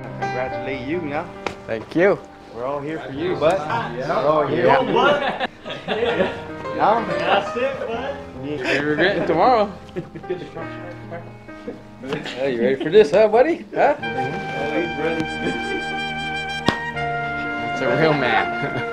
Congratulate you now. Thank you. We're all here for you, bud. Yeah. We're all here. Yeah. What? No? That's it, bud. You're regretting tomorrow. Hey, you ready for this, huh, buddy? Huh? It's a real man.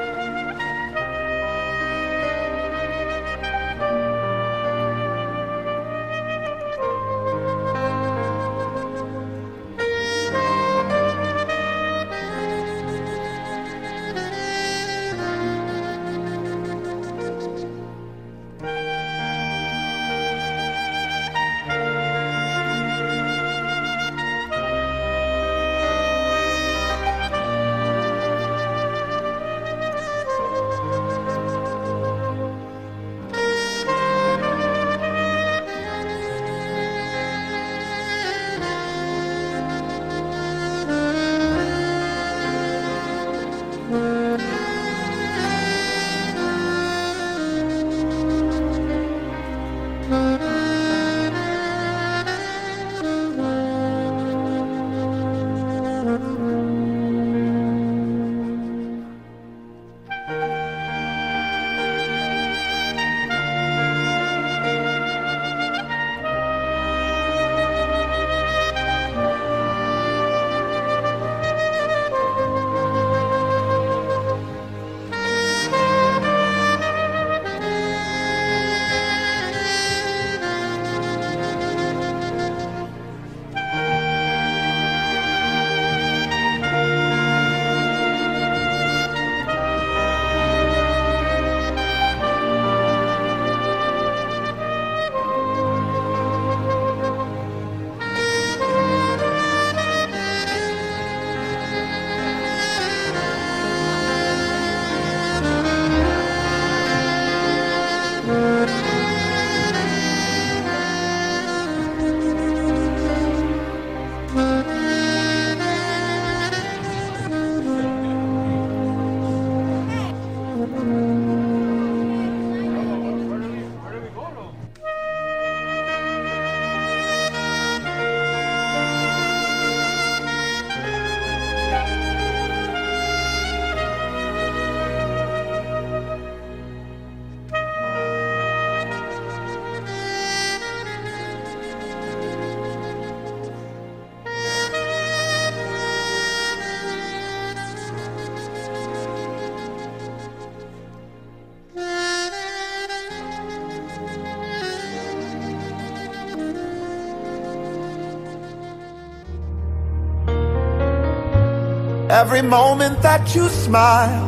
Every moment that you smile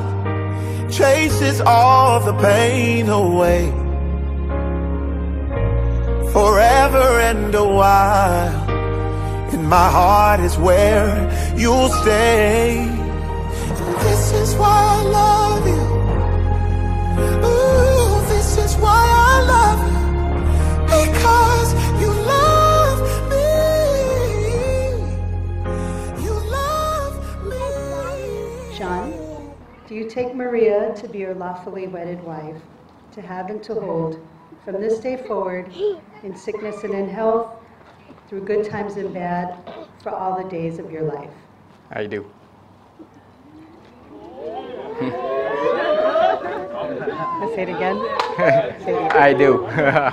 chases all the pain away. Forever and a while, in my heart is where you'll stay. And this is why I love you. Ooh, this is why I love you. Because you love me. You love me. Sean, do you take Maria to be your lawfully wedded wife, to have and to hold, from this day forward, in sickness and in health, through good times and bad, for all the days of your life? I do. Say it again. I do.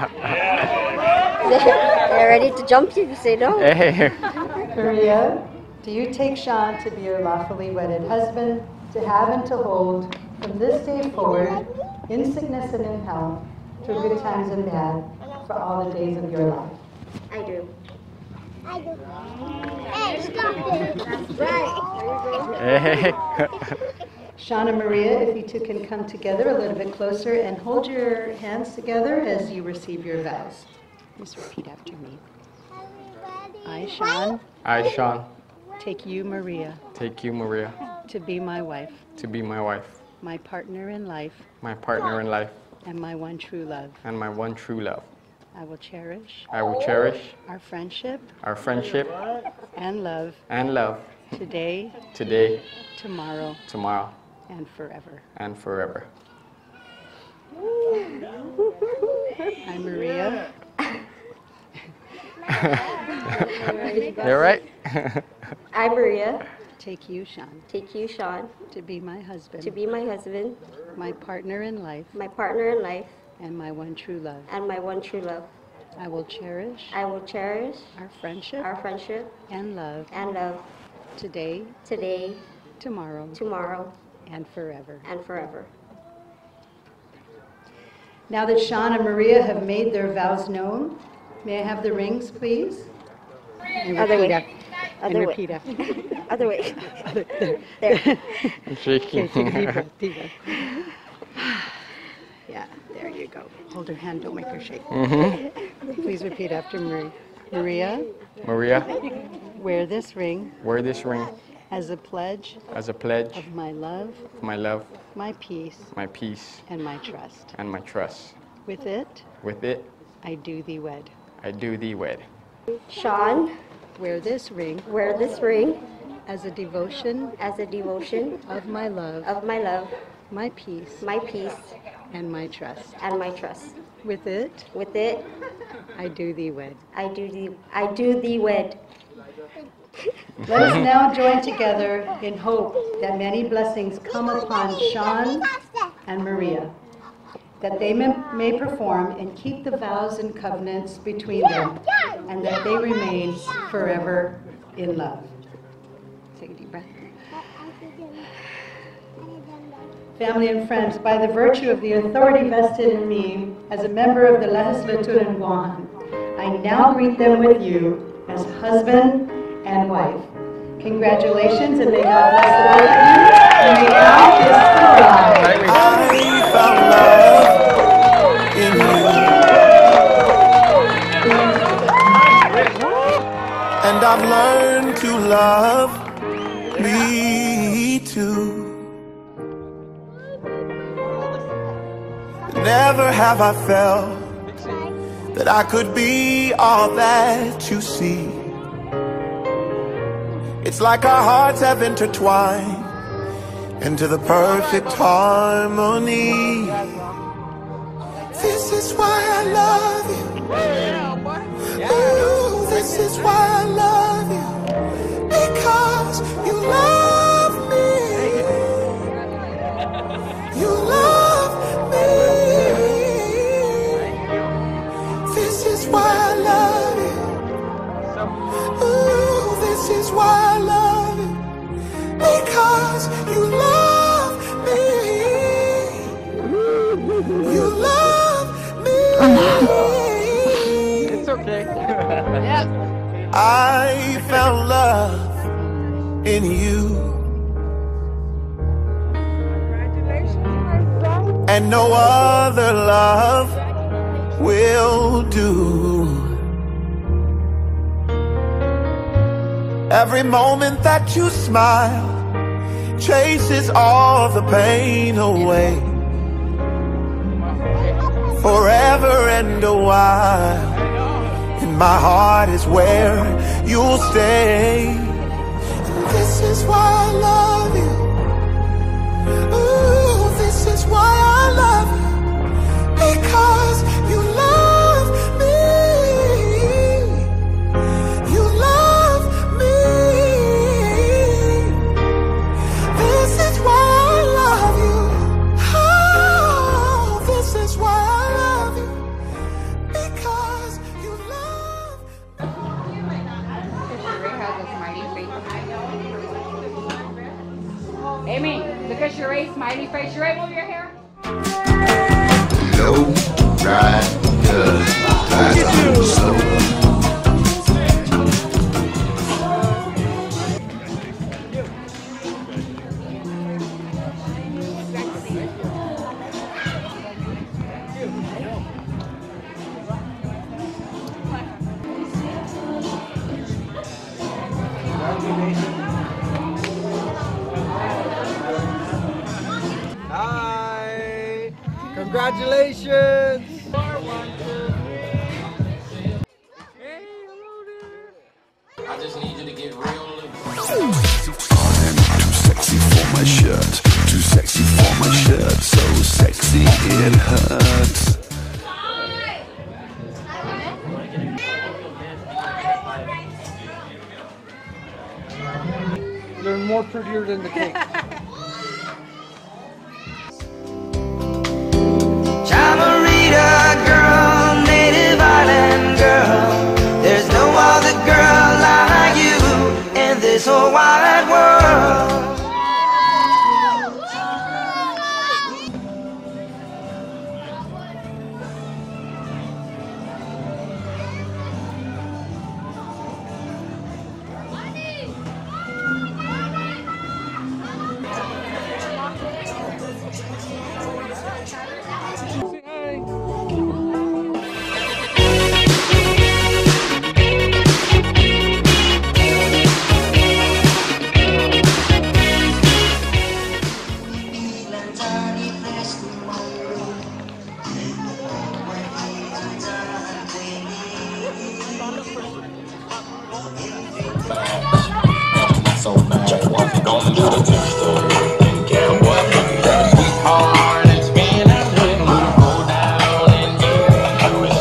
They're ready to jump you if you say no. Maria, do you take Sean to be your lawfully wedded husband, to have and to hold, from this day forward, in sickness and in health, through good times and bad, for all the days of your life? I do. I do. Hey, stop it. That's right. There you go. Sean and Maria, if you two can come together a little bit closer and hold your hands together as you receive your vows. Just repeat after me. I, Sean. I, Sean. Take you, Maria. Take you, Maria. To be my wife. To be my wife. My partner in life. My partner in life. And my one true love. And my one true love. I will cherish. I will cherish. Our friendship. Our friendship. And love. And love. Today. Today. Tomorrow. Tomorrow. And forever. And forever. I, Maria. You're right. I, Maria. take you, Sean, take you, Sean, to be my husband, to be my husband, my partner in life, my partner in life, and my one true love. and my one true love. I will cherish I will cherish our friendship and love today, today, tomorrow, tomorrow, and forever. and forever. Now that Sean and Maria have made their vows known, may I have the rings, please? And Other way. repeat after- and Other way. repeat after me. Other way. There. I'm shaking. Okay, take a deep breath, deep breath. Yeah, there you go. Hold her hand, don't make her shake. Please repeat after Maria. Maria, Maria, wear this ring wear this ring as a pledge as a pledge of my love, of my love, my peace, my peace, and my trust. and my trust. With it, With it, I do thee wed. I do thee wed. Sean, Wear this ring wear this ring as a devotion as a devotion of my love, of my love, my peace, my peace, and my trust. and my trust. With it, With it, I do thee wed. I do thee wed. Let us now join together in hope that many blessings come upon Sean and Maria, that they may perform and keep the vows and covenants between them, and that they remain forever in love. Take a deep breath. Family and friends, by the virtue of the authority vested in me as a member of the legislature in Guam, I now greet them with you as husband and wife. Congratulations, and may God bless the both of you, and may God kiss the bride. I found love in you, and I've learned to love me too. Never have I felt that I could be all that you see. It's like our hearts have intertwined into the perfect harmony. This is why I love you. Ooh, this is why I love you. Because you love me. You love me. This is why I love you. Ooh, this is why I love you. Because you love me. You love me. It's okay. I found love in you, and no other love will do. Every moment that you smile chases all the pain away. Forever and a while, and my heart is where you'll stay. And this is why I love you. Ooh, this is why I love you. Because you love me. You love me. This is why I love you. Oh, this is why I love you. Because you love Amy, look at Sheree, smiley face. Sheree, move your hair. Low ride, good, slow. Hi! Congratulations! I just need you to get real loose. Too sexy for my shirt, too sexy for my shirt, so sexy it hurts. they're more prettier than the cakes. Chamarita girl, native island girl, there's no other girl like you in this whole wide world. So bad, going to the tip store and get what that sweetheart and spin and win. We go down and get it.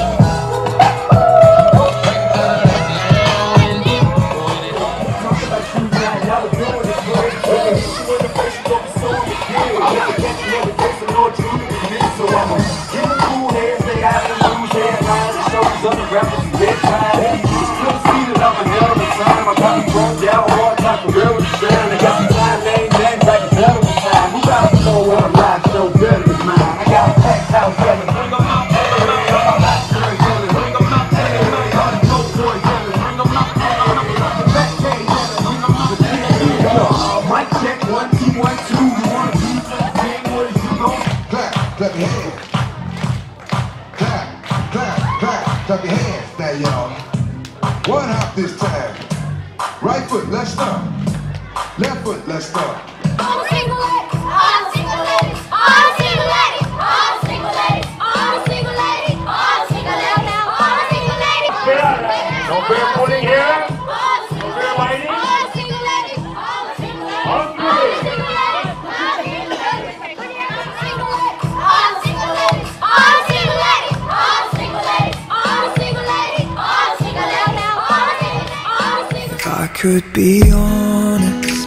Clap your hands. Clap, clap, clap. Clap your hands now, y'all. One hop this time. Right foot, let's start. Left foot, let's start. All single ladies, all single ladies, all single ladies, all single ladies, all single ladies, all single ladies, all single ladies. No barefooting here. All single ladies, all single ladies, all single ladies, all single ladies, all single ladies, all single ladies, all single ladies, all single ladies, all single ladies, all single ladies, all single ladies. If I could be honest,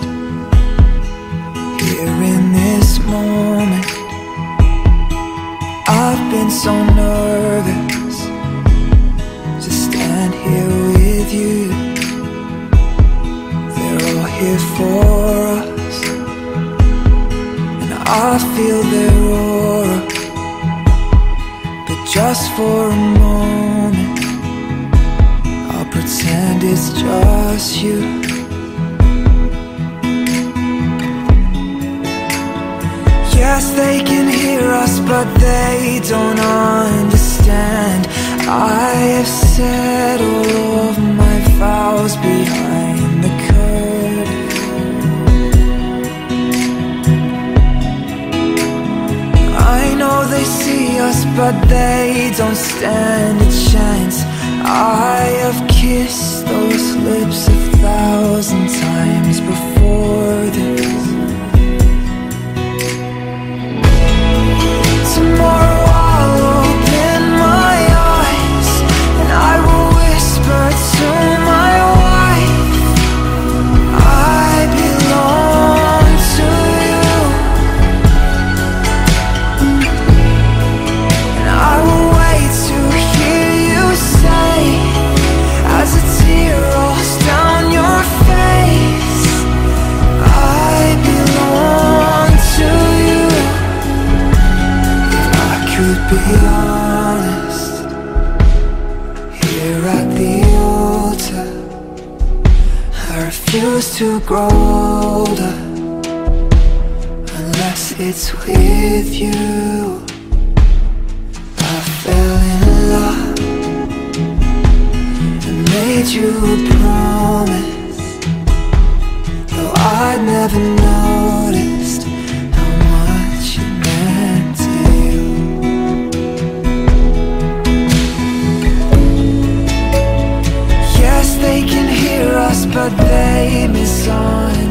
here in this moment, I've been so nervous to stand here with you. They're all here for us, and I feel their aura. But just for a moment, I'll pretend it's just you. Yes, they can hear us, but they don't understand. I have said all of my vows behind the curtain. I know they see us, but they don't stand a chance. I have kissed those lips 1,000 times before this. Tomorrow I'll open my eyes and I will whisper to my wife, I belong to you. And I will wait to hear you say, as a tear rolls down your face, I belong to you. Could be honest, here at the altar, I refuse to grow older unless it's with you. I fell in love and made you a promise, though I'd never noticed how much it meant to you. Yes, they can hear us, but they misunderstand.